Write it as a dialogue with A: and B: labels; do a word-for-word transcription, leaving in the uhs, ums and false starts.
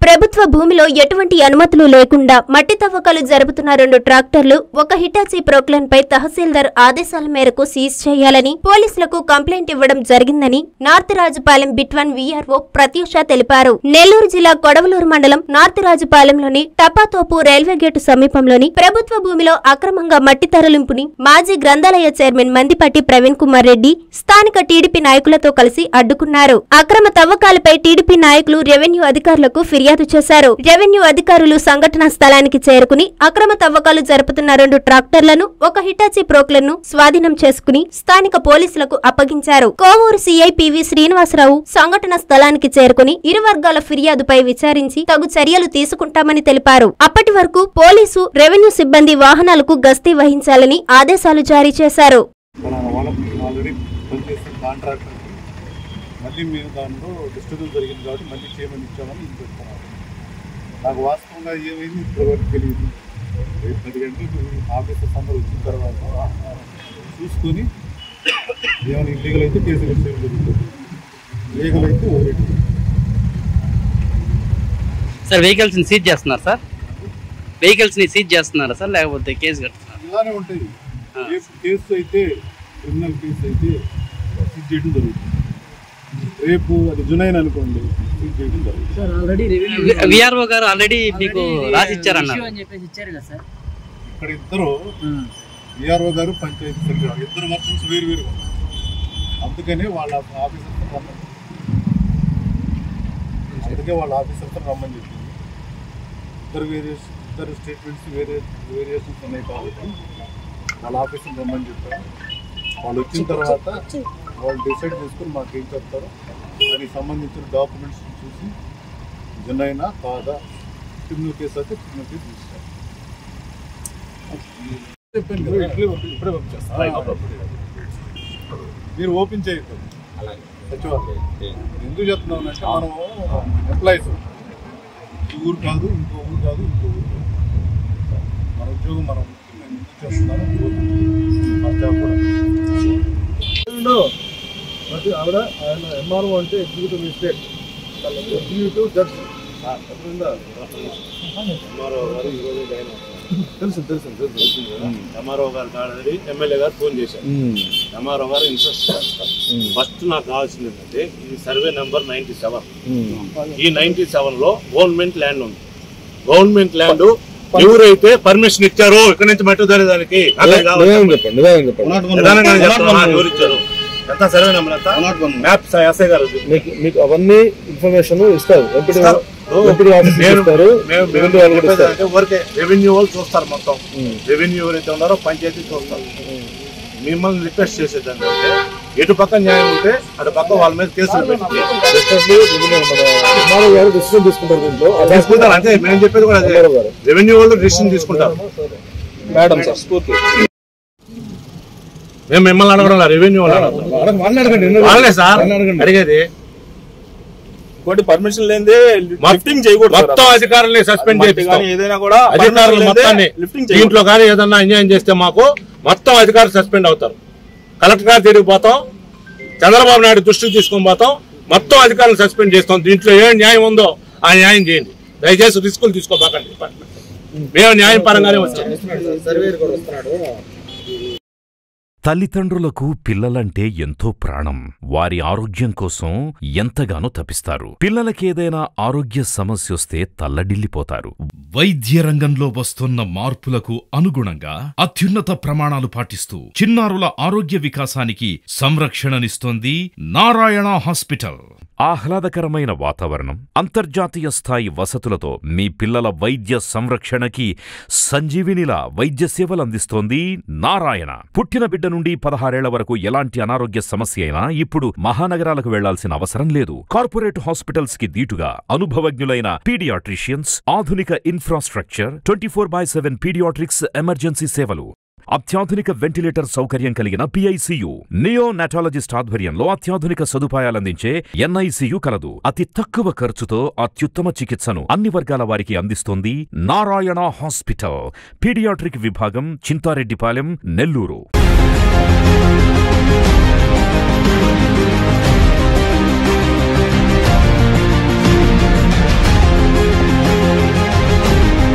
A: ప్రభుత్వ భూమిలో ఎటువంటి అనుమతులు లేకుండా మట్టి తవ్వకాలు జరుపుతున్న రెండు ట్రాక్టర్లు ఒక హిటాచీ ప్రొక్లైన్ పై తహసీల్దార్ ఆదేశాల మేరకు సీజ్ చేయాలని పోలీసులకు కంప్లైంట్ ఇవ్వడం జరిగిందని నార్త్ రాజుపాలెం బిట్వన్ వీఆర్ఓ ప్రత్యూష తెలిపారు. నెల్లూరు జిల్లా కొడవలూరు మండలం నార్త్ రాజుపాలెంలోని టపాతోపు రైల్వే గేటు సమీపంలోని ప్రభుత్వ భూమిలో అక్రమంగా మట్టి తరలింపుని మాజీ గ్రంథాలయ చైర్మన్ మందిపట్టి ప్రవీణ్ కుమార్ రెడ్డి స్థానిక టీడీపీ నాయకులతో కలిసి అడ్డుకున్నారు. అక్రమ తవ్వకాలపై టీడీపీ నాయకులు రెవెన్యూ అధికారులకు ఫిర్యాదు చేశారు. రెవెన్యూ అధికారులు సంఘటనా స్థలానికి చేరుకుని అక్రమ తవ్వకాలు జరుపుతున్న రెండు ట్రాక్టర్లను ఒక హిటాచీ ప్రోక్లను స్వాధీనం చేసుకుని స్థానిక పోలీసులకు అప్పగించారు. కోవూరు సీఐ పివి శ్రీనివాసరావు సంఘటన స్థలానికి చేరుకుని ఇరు వర్గాల ఫిర్యాదుపై విచారించి తగు చర్యలు తీసుకుంటామని తెలిపారు. అప్పటి వరకు పోలీసు రెవెన్యూ సిబ్బంది వాహనాలకు గస్తీ వహించాలని ఆదేశాలు జారీ చేశారు.
B: మళ్ళీ మేము దాంట్లో డిస్టర్బెన్స్ జరిగింది కాబట్టి మళ్ళీ చేయమని ఇచ్చామని ఇది చెప్తున్నారు. నాకు వాస్తవంగా ఏమైంది ఇప్పటివరకు తెలియదు. రేపు పది గంటలకు ఆఫీసర్స్ అందరూ వచ్చిన తర్వాత చూసుకొని ఏమైనా ఇల్లీగల్ అయితే కేసు రిజిస్టర్ జరుగుతుంది, లీగల్ అయితే ఓవరేట్.
C: సార్ వెహికల్స్ని సీజ్ చేస్తున్నారు సార్ వెహికల్స్ని సీజ్ చేస్తున్నారా సార్ లేకపోతే కేసు కడుతున్నారు?
B: ఇలానే ఉంటాయి. కేసు అయితే క్రిమినల్ కేసు అయితే సీజ్ చేయడం జరుగుతుంది. రేపు అది జునైన్ అనుకోండి సీజ్ చేయడం జరుగుతుంది.
C: విఆర్ఓ గారు ఆల్రెడీ మీకు రాసి ఇచ్చారన్నారు.
B: ఇక్కడ ఇద్దరు విఆర్ఓ గారు పంచాయతీ సెక్రటరీ ఇద్దరు వర్షన్స్ వేరు వేరుగా ఉన్నారు. అందుకనే వాళ్ళ ఆఫీసర్తో రమ్మని అందుకే వాళ్ళ ఆఫీసర్తో రమ్మని చెప్పింది. ఇద్దరు వేరియస్ ఇద్దరు స్టేట్మెంట్స్ వేరే వేరియేషన్స్ ఉన్నాయి కాబట్టి వాళ్ళ ఆఫీసర్ రమ్మని చెప్పారు. వాళ్ళు వచ్చిన తర్వాత వాళ్ళు డిసైడ్ చేసుకుని మాకు ఏం చెప్తారో దానికి సంబంధించిన డాక్యుమెంట్స్ చూసి జనైనా కాదా క్రిమినల్ కేసు అయితే క్రిమినల్ కేసు తీసుకోవాలి. ఇప్పుడే పంపించేస్తాను. మీరు ఓపెన్ చేయకూడదు సచివాలయం. ఎందుకు చెప్తున్నాం అంటే మనం ఎంప్లాయీస్ ఈ ఊరు కాదు ఇంకో ఊరు కాదు ఇంకో ఊరు కాదు మన ఉద్యోగం మనం ఎందుకు చేస్తున్నాము మన జాబ్ కూడా. ప్రతి ఆవిడ ఆయన ఎంఆర్ఓ అంటే executive minister executive judge MRO గారు ఈరోజు జాయిన్ అవుతారు. తెలుసు తెలుసు తెలుసు ఎంఆర్ఓ గారు ఆల్రెడీ ఎమ్మెల్యే గారు ఫోన్ చేశారు. ఎంఆర్ఓ గారు ఇన్స్ట్రక్ట్ చేస్తారు. ఫస్ట్ నాకు కావాల్సింది ఏంటంటే ఈ సర్వే నెంబర్ నైన్టీ సెవెన్ ఈ నైన్టీ సెవెన్ లో గవర్నమెంట్ ల్యాండ్ ఉంది. గవర్నమెంట్ ల్యాండ్ ఎవరైతే పర్మిషన్ ఇచ్చారో ఇక్కడ నుంచి మట్టి దానికి ఎవరు ఇచ్చారు ఎంత సర్వే నెంబర్ ఎంత మ్యాప్స్ ఎస్ఐ గారు మీకు అవన్నీ ఇన్ఫర్మేషన్ ఇస్తారు. రెవెన్యూ వాళ్ళు చూస్తారు మొత్తం. రెవెన్యూ ఎవరైతే ఉన్నారో పంచాయతీ చూస్తారు. మిమ్మల్ని రిక్వెస్ట్ చేసేది అంటే ఎటు పక్క న్యాయం ఉంటే అటు పక్క వాళ్ళ మీద కేసులు పెట్టి తీసుకుంటారు. అంతే మేము చెప్పేది కూడా అదే. రెవెన్యూ వాళ్ళు డిసిషన్ తీసుకుంటారు. మేడం సార్ స్ఫూర్తి మేము మిమ్మల్ని అడగడం రెవెన్యూ వాళ్ళే సార్ అడిగేది. పర్మిషన్ లేదే లిఫ్టింగ్ చేయకూడదు. మొత్తం అధికారులని సస్పెండ్ చేపిస్తాం. ఏదైనా కూడా అధికారులు మొత్తాన్ని దీంట్లో కానీ ఏదన్నా అన్యాయం చేస్తే మాకు మొత్తం అధికారులు సస్పెండ్ అవుతారు. కలెక్టర్ గారు తిరిగి పోతాం, చంద్రబాబు నాయుడు దృష్టికి తీసుకొని పోతాం, మొత్తం అధికారులు సస్పెండ్ చేస్తాం. దీంట్లో ఏ న్యాయం ఉందో ఆ న్యాయం చేయండి. దయచేసి రిస్కులు తీసుకోబాకండి. మేము న్యాయం పరంగానే వచ్చాం.
D: తల్లిదండ్రులకు పిల్లలంటే ఎంతో ప్రాణం. వారి ఆరోగ్యం కోసం ఎంతగానో తపిస్తారు. పిల్లలకేదైనా ఆరోగ్య సమస్యొస్తే తల్లడిల్లిపోతారు. వైద్య రంగంలో వస్తున్న మార్పులకు అనుగుణంగా అత్యున్నత ప్రమాణాలు పాటిస్తూ చిన్నారుల ఆరోగ్య వికాసానికి సంరక్షణనిస్తోంది నారాయణ హాస్పిటల్. ఆహ్లాదకరమైన వాతావరణం, అంతర్జాతీయ స్థాయి వసతులతో మీ పిల్లల వైద్య సంరక్షణకి సంజీవినిలా వైద్య సేవలందిస్తోంది నారాయణ. పుట్టిన బిడ్డ నుండి పదహారేళ్ల వరకు ఎలాంటి అనారోగ్య సమస్య అయినా ఇప్పుడు మహానగరాలకు వెళ్లాల్సిన అవసరం లేదు. కార్పొరేట్ హాస్పిటల్స్ కి దీటుగా అనుభవజ్ఞులైన పీడియాట్రిషియన్స్, ఆధునిక infrastructure, twenty four by seven pediatrics emergency సేవలు, అత్యాధునిక వెంటిలేటర్ సౌకర్యం కలిగిన పిఐసియు, నియో నాటాలజిస్ట్ ఆధ్వర్యంలో అత్యాధునిక సదుపాయాలందించే ఎన్ఐసియు కలదు. అతి తక్కువ ఖర్చుతో అత్యుత్తమ చికిత్సను అన్ని వర్గాల వారికి అందిస్తోంది నారాయణ హాస్పిటల్. పీడియాట్రిక్ విభాగం, చింతారెడ్డిపాలెం, నెల్లూరు.